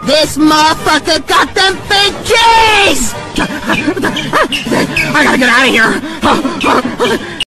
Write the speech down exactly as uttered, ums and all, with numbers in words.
This motherfucker got them big keys! I gotta get out of here!